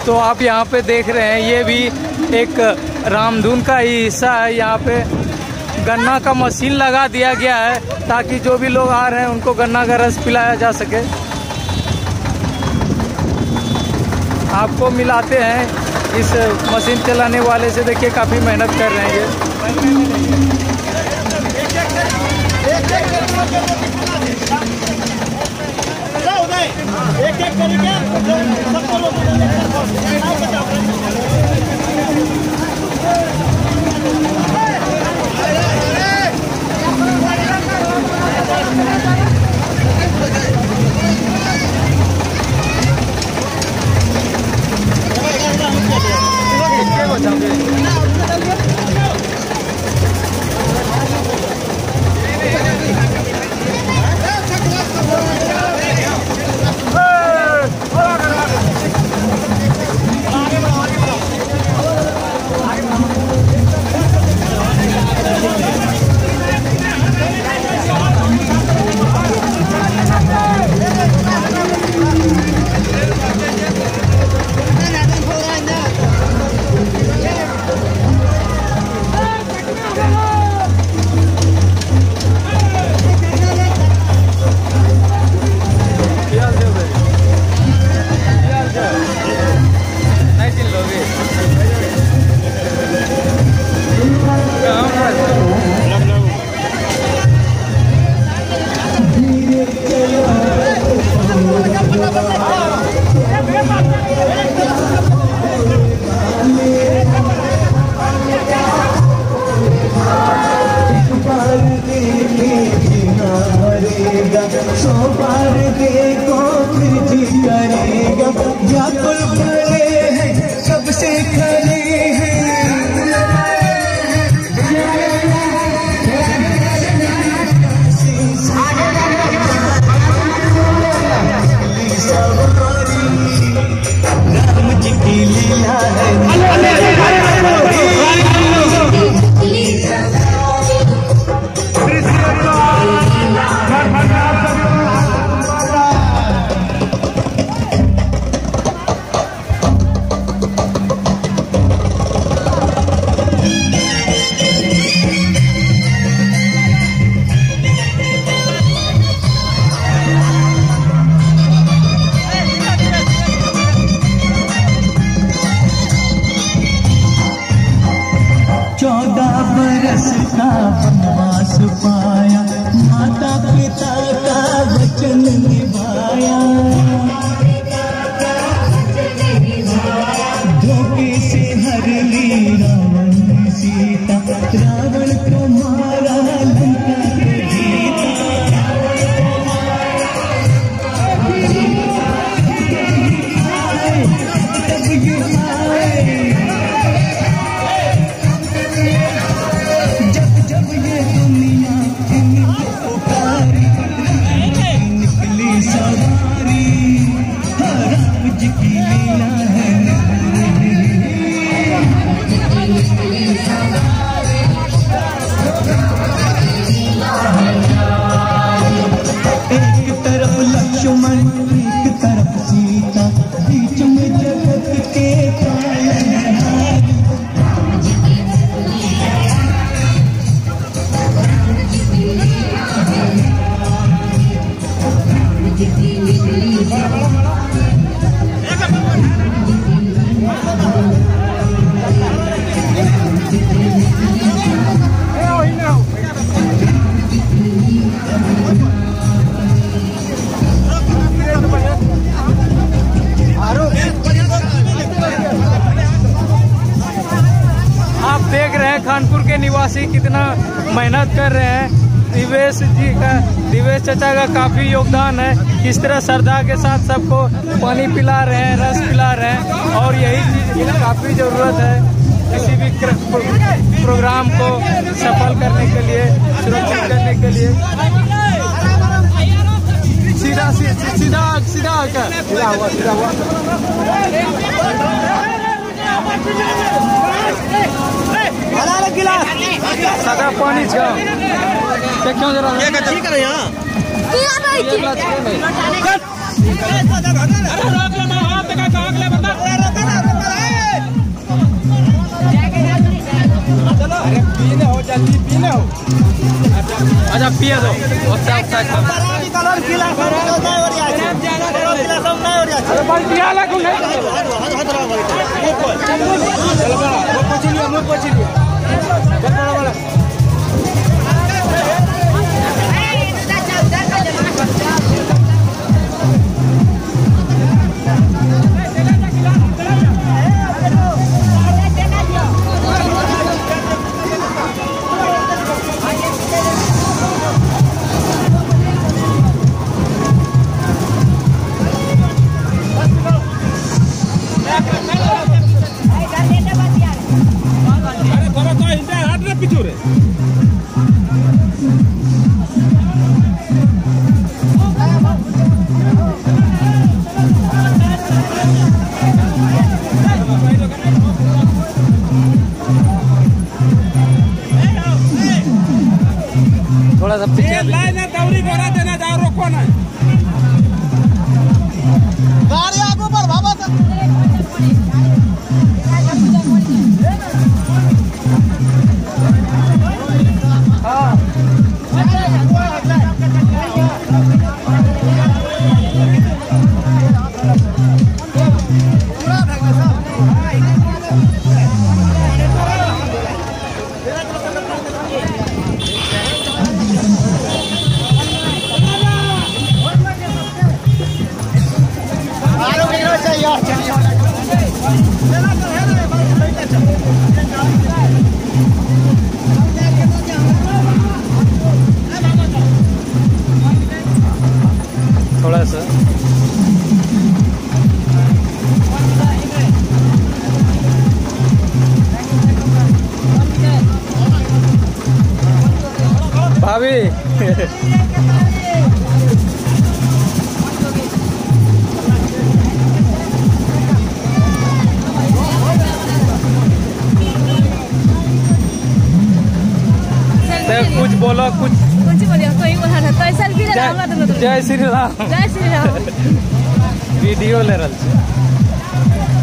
तो आप यहाँ पे देख रहे हैं, ये भी एक रामधुन का ही हिस्सा है। यहाँ पे गन्ना का मशीन लगा दिया गया है ताकि जो भी लोग आ रहे हैं उनको गन्ना का रस पिलाया जा सके। आपको मिलाते हैं इस मशीन चलाने वाले से, देखिए काफ़ी मेहनत कर रहे हैं ये। एक तरीके सबको लोग वनवास पाया, माता पिता का वचन निभाया, धोखे से हर ली रावण ने सीता, रावण को मारा लंका को जीता। तब ये आए जब ये दुनिया पुकारी, निकली सवारी, राम जी की लीला है। एक तरफ लक्ष्मण, एक तरफ सीता, बीच में जगत के पालनहार। आप देख रहे हैं खानपुर के निवासी कितना मेहनत कर रहे हैं। दिवेश चाचा का काफी योगदान है। किस तरह श्रद्धा के साथ सबको पानी पिला रहे हैं, रस पिला रहे हैं, और यही चीज काफी जरूरत है किसी भी प्रोग्राम को सफल करने के लिए, सुरक्षित करने के लिए। सीधा सीधा सीधा सादा पानी क्यों जरा यहाँ अरे पीने हो जल्दी पीने हो। अच्छा पिए दो। कलर गिलास नहीं हो रहा है, गिलास नहीं हो रहा है। अरे बस पिया ला को नहीं। चलो बड़ा वो पूछ लियो, मुंह पूछ लियो। बड़ा बड़ा थोड़ा सा पीछे लाइन दौड़ी करा देना, जाओ रोको ना गाड़ी आगे बढ़ बाबा तक। थोड़ा सा भाभी कुछ बोलो, कुछ बोलियो, कोई बोला था तो सेल्फी ले रहा जय श्री राम। जय श्री राम। वीडियो ले रहा।